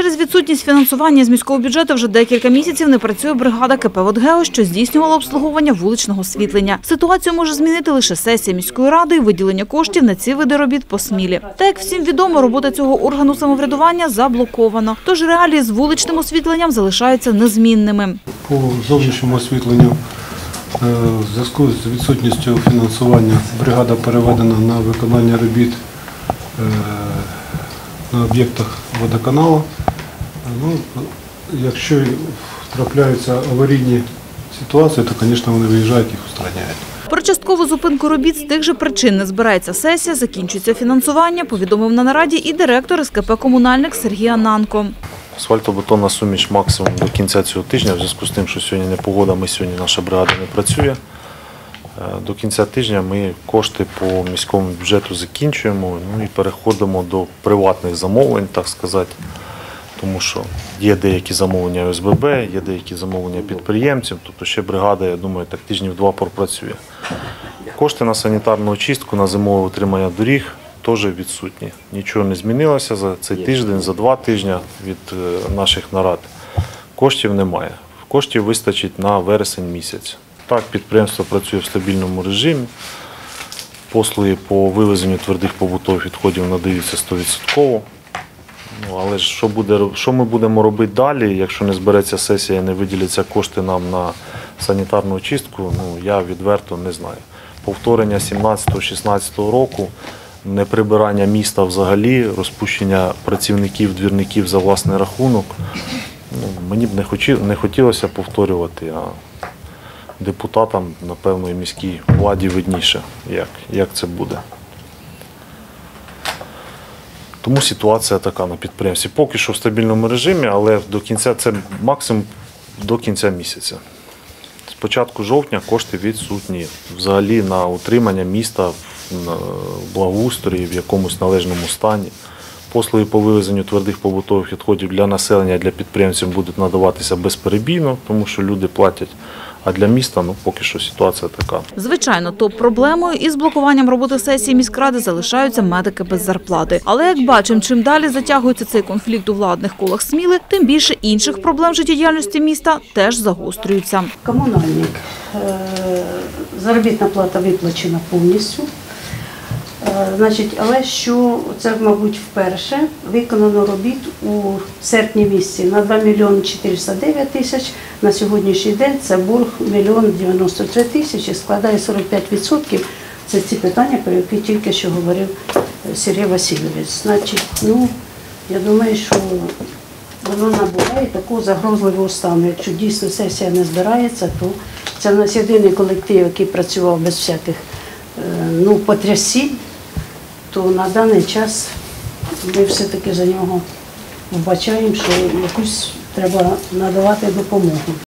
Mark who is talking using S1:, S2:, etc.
S1: Через відсутність фінансування з міського бюджету вже декілька місяців не працює бригада КП «Водгео», що здійснювала обслуговування вуличного освітлення. Ситуацію може змінити лише сесія міської ради і виділення коштів на ці види робіт по Смілі. Та, як всім відомо, робота цього органу самоврядування заблокована. Тож реалії з вуличним освітленням залишаються незмінними.
S2: По зовнішньому освітленню в зв'язку з відсутністю фінансування бригада переведена на виконання робіт на об'єктах водоканалу. Якщо трапляються аварійні ситуації, то, звісно, вони виїжджають, їх устраняють.
S1: Про часткову зупинку робіт з тих же причин не збирається сесія, закінчується фінансування, повідомив на нараді і директор СКП «Комунальник» Сергій Ананко.
S3: Асфальтобетонна суміш максимум до кінця цього тижня, в зв'язку з тим, що сьогодні непогода, сьогодні наша бригада не працює. До кінця тижня ми кошти по міському бюджету закінчуємо і переходимо до приватних замовлень, так сказати. Тому що є деякі замовлення ОСББ, є деякі замовлення підприємців, тобто ще бригада, я думаю, так тижнів 2 пропрацює. Кошти на санітарну очистку, на зимове утримання доріг теж відсутні. Нічого не змінилося за цей тиждень, за 2 тижні від наших нарад. Коштів немає. Коштів вистачить на вересень місяць. Так, підприємство працює в стабільному режимі. Послуги по вивезенню твердих побутових відходів надаються 100%. Але що ми будемо робити далі, якщо не збереться сесія і не виділяться кошти нам на санітарну очистку, я відверто не знаю. Повторення 17-16 року, неприбирання міста взагалі, розпущення працівників, двірників за власний рахунок. Мені б не хотілося повторювати, а депутатам, напевно, і міській владі видніше, як це буде. Тому ситуація така на підприємстві. Поки що в стабільному режимі, але це максимум до кінця місяця. З початку жовтня кошти відсутні. Взагалі на утримання міста в благоустрої, в якомусь належному стані. Послуги по вивезенню твердих побутових відходів для населення, для підприємців будуть надаватися безперебійно, тому що люди платять. А для міста, поки що ситуація така.
S1: Звичайно, топ-проблемою із блокуванням роботи сесії міськради залишаються медики без зарплати. Але, як бачимо, чим далі затягується цей конфлікт у владних колах Сміли, тим більше інших проблем життєдіяльності міста теж загострюються.
S4: Комунальник. Заробітна плата виплачена повністю. Але що це, мабуть, вперше виконано робіт у серпні місяці на 2 мільйони 409 тисяч. На сьогоднішній день це борг 1 мільйон 93 тисячі, складає 45%. Це ці питання, про які тільки що говорив Сергій Васильович. Я думаю, що воно набуває такого загрозливого стану. Якщо дійсно сесія не збирається, то це в нас єдиний колектив, який працював без всяких потрясінь, то на даний час ми все-таки за нього вбачаємо, що якусь треба надавати допомогу.